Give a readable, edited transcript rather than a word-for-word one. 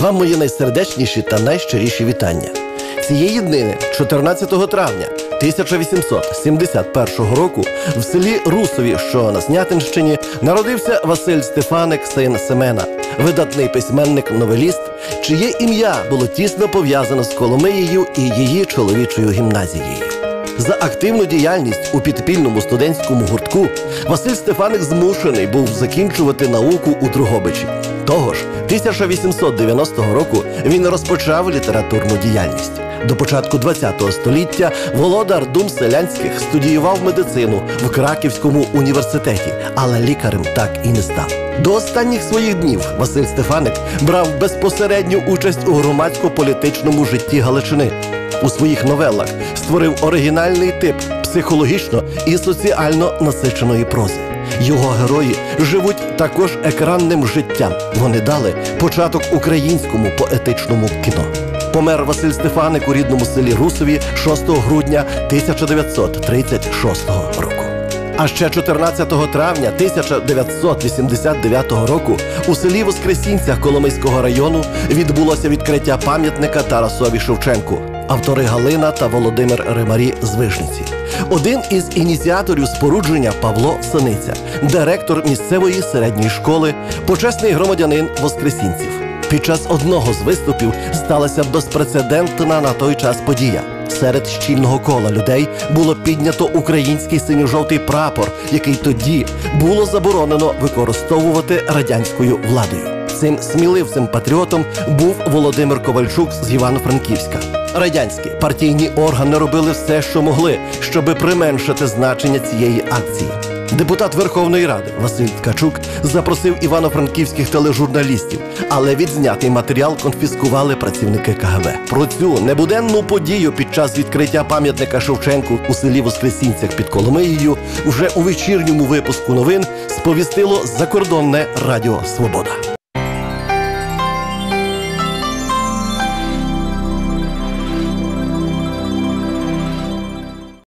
Вам мої найсердечніші та найщиріші вітання. Цієї днини, 14 травня 1871 року, в селі Русові, що на Снятинщині, народився Василь Стефаник, син Семена, видатний письменник-новеліст, чиє ім'я було тісно пов'язано з Коломиєю і її чоловічою гімназією. За активну діяльність у підпільному студентському гуртку Василь Стефаник змушений був закінчувати науку у Дрогобичі. Того ж, 1890 року він розпочав літературну діяльність. До початку ХХ століття володар дум селянських студіював медицину в Краківському університеті, але лікарем так і не став. До останніх своїх днів Василь Стефаник брав безпосередню участь у громадсько-політичному житті Галичини. У своїх новелах створив оригінальний тип психологічно і соціально насиченої прози. Його герої живуть також екранним життям. Вони дали початок українському поетичному кіно. Помер Василь Стефаник у рідному селі Русові 6 грудня 1936 року. А ще 14 травня 1989 року у селі Воскресінцях Коломийського району відбулося відкриття пам'ятника Тарасові Шевченку. Автори Галина та Володимир Римарі з Вижниці. Один із ініціаторів спорудження Павло Синиця, директор місцевої середньої школи, почесний громадянин Воскресінців. Під час одного з виступів сталася безпрецедентна на той час подія. Серед щільного кола людей було піднято український синьо-жовтий прапор, який тоді було заборонено використовувати радянською владою. Цим сміливцем патріотом був Володимир Ковальчук з Івано-Франківська. Радянські партійні органи робили все, що могли, щоби применшити значення цієї акції. Депутат Верховної Ради Василь Ткачук запросив івано-франківських тележурналістів, але відзнятий матеріал конфіскували працівники КГБ. Про цю небуденну подію під час відкриття пам'ятника Шевченку у селі Воскресінцях під Коломиєю вже у вечірньому випуску новин сповістило закордонне Радіо Свобода.